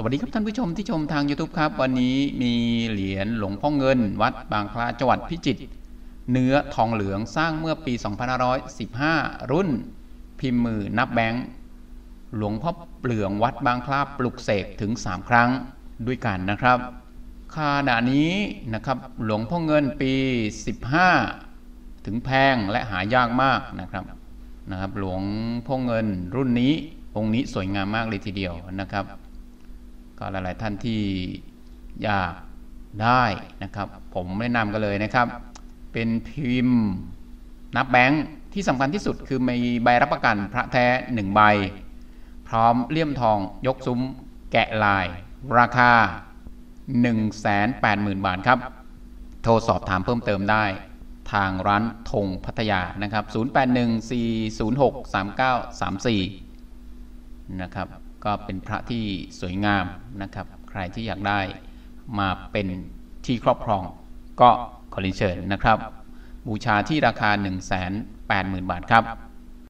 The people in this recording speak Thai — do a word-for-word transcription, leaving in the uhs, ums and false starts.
วัสดีครับท่านผู้ชมที่ชมทาง YouTube ครับวันนี้มีเหรียญหลวงพ่อเงินวัดบางคล้าจังหวัดพิจิตรเนื้อทองเหลืองสร้างเมื่อปี สองพันห้าร้อยสิบห้า รุ่นพิมพ์มือนับแบงค์หลวงพ่อเปลืองวัดบางคล้าปลุกเสกถึงสามครั้งด้วยกันนะครับขณะนี้นะครับหลวงพ่อเงินปีสิบห้าถึงแพงและหายากมากนะครับนะครับหลวงพ่อเงินรุ่นนี้องค์นี้สวยงามมากเลยทีเดียวนะครับก็หลายๆท่านที่อยากได้นะครับผมแนะนำกันเลยนะครับเป็นพิมพ์นับแบงค์ที่สำคัญที่สุดคือมีใบรับประกันพระแท้หนึ่งใบพร้อมเลี่ยมทองยกซุ้มแกะลายราคา หนึ่งแสนแปดหมื่น บาทครับโทรสอบถามเพิ่มเติมได้ทางร้านธงพัทยานะครับศูนย์ แปด หนึ่ง สี่ ศูนย์ หก สาม เก้า สาม สี่นะครับก็เป็นพระที่สวยงามนะครับใครที่อยากได้มาเป็นที่ครอบครองก็ขอเรียนเชิญนะครับบูชาที่ราคา หนึ่งแสนแปดหมื่น บาทครับ